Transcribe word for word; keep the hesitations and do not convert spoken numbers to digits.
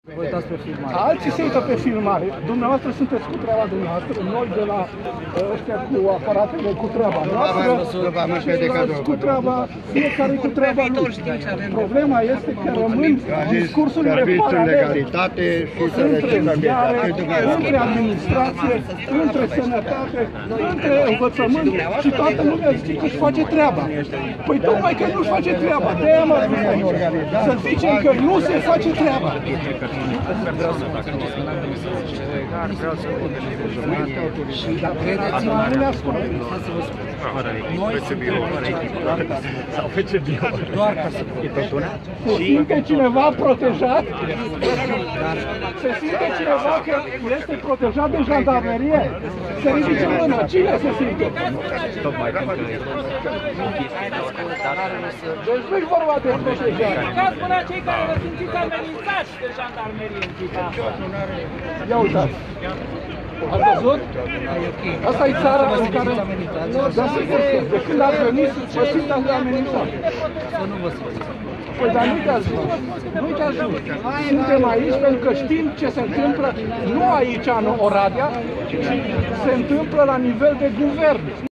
Uitați pe filmare. Alții se uită pe filmare. Dumneavoastră sunteți cu treaba dumneavoastră, noi de la ăștia cu aparatele cu treaba noastră, ceilalți cu treaba, fiecare cu treaba lui. Problema este că rămân discursurile paralele între ziare, între administrație, între sănătate, între învățământ și toată lumea zice că își face treaba. Păi tocmai că nu își face treaba, de-aia m-am zis aici. Să zicem că nu se face treaba. Vreau să fac acest canal de mesaj legal, vreau să văd și credeți-mă, nu le ascult. Să vă spun. Noi suntem sau F C B doar ca să se simte cineva protejat? Se simte cineva că este protejat de jandarmerie? Se ridice mâna. Cine se simte? Tocmai pentru că deci nu-i vorba de protejare. Dați până cei care vă simțiți amenințați de jandarmerie în Chita. Ia uitați. Ați văzut? Asta e țara în care... Da, sigur că de când ați venit, vă simți amenințat. să nu vă spun. Păi, dar nu te ajut. Nu te ajut. Suntem aici pentru că știm ce se întâmplă, nu aici în Oradea, ci se întâmplă la nivel de guvern.